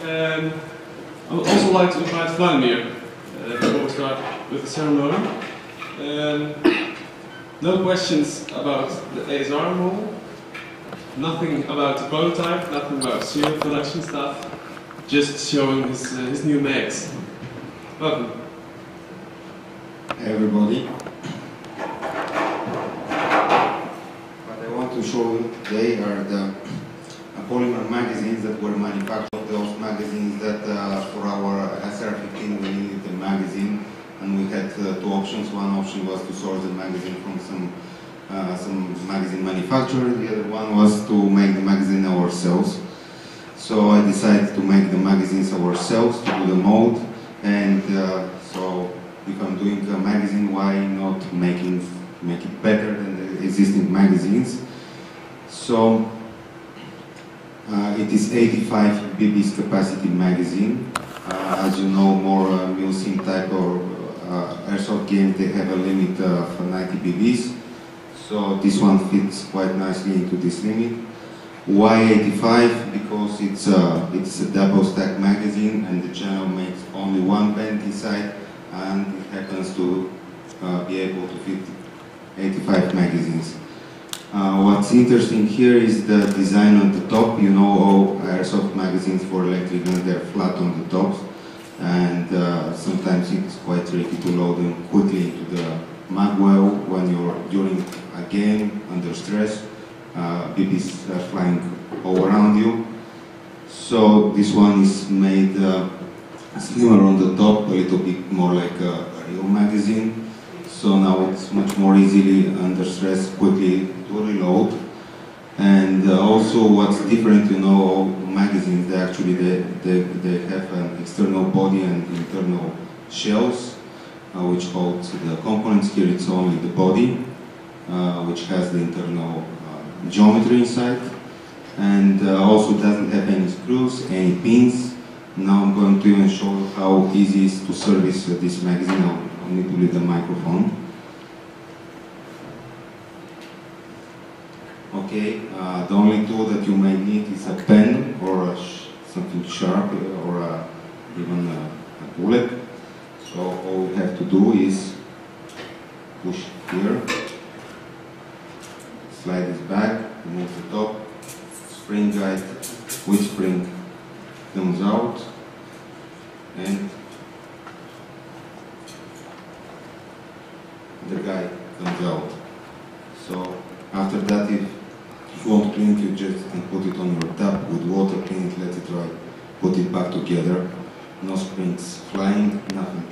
I would also like to invite Vladimir before we start with the ceremony. No questions about the ASR model, nothing about the prototype, nothing about serial production stuff, just showing his new mags. Welcome. Hey everybody. What I want to show you today are the polymer magazines that were manufactured. Those magazines that for our SR15 we needed the magazine, and we had two options. One option was to source the magazine from some magazine manufacturer. The other one was to make the magazine ourselves. So I decided to make the magazines ourselves, to do the mold, and so if I'm doing a magazine, why not make it better than the existing magazines? So it is 85 bb's capacity magazine. As you know, more Milsim type or airsoft games, they have a limit of 90 bb's. So this one fits quite nicely into this limit. Why 85? Because it's a double stack magazine, and the channel makes only one vent inside, and it happens to be able to fit 85 magazines. What's interesting here is the design on the top. You know, all airsoft magazines for electric guns, they're flat on the tops, and sometimes it's quite tricky to load them quickly into the mag well when you're during a game under stress. BBs are flying all around you. So this one is made slimmer on the top, a little bit more like a real magazine. So now it's much more easily under stress, quickly to reload. And also what's different, you know, all magazines, they actually they have an external body and internal shells, which holds the components. Here it's only the body, which has the internal geometry inside, and also doesn't have any screws, any pins. Now I'm going to even show you how easy it is to service this magazine. I'll need to leave the microphone. Okay, the only tool that you may need is a pen or something sharp or even a bullet. So all you have to do is push here, slide this back, remove the top, spring guide with spring comes out, and the guide comes out. So after that, if you want to clean it, you just can put it on your tap with water, clean it, let it dry, put it back together. No springs flying, nothing.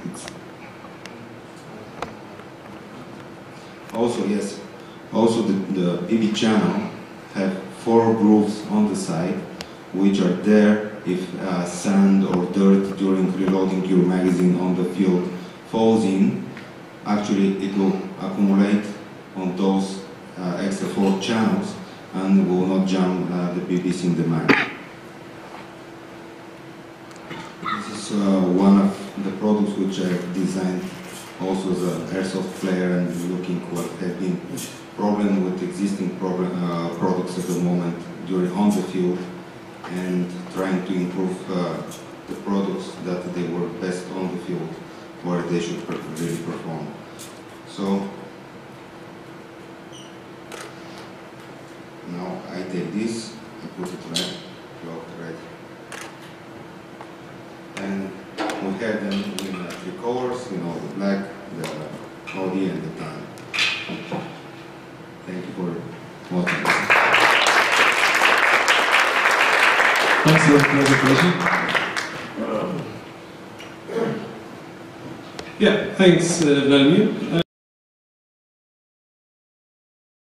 Also, yes, also the BB channel have 4 grooves on the side, which are there if sand or dirt during reloading your magazine on the field falls in. Actually, it will accumulate on those extra 4 channels and will not jam the BBs in the mag. This is one of the products which I designed also as an airsoft player, and looking what have been problem with existing products at the moment on the field, and trying to improve the products that they were best on the field where they should really perform. So now I take this, I put it right, lock right, and we have them in 3 colors, you know, the black, the body, and the tan. Thank you for watching. Thanks for the presentation. Yeah, thanks, Vladimir.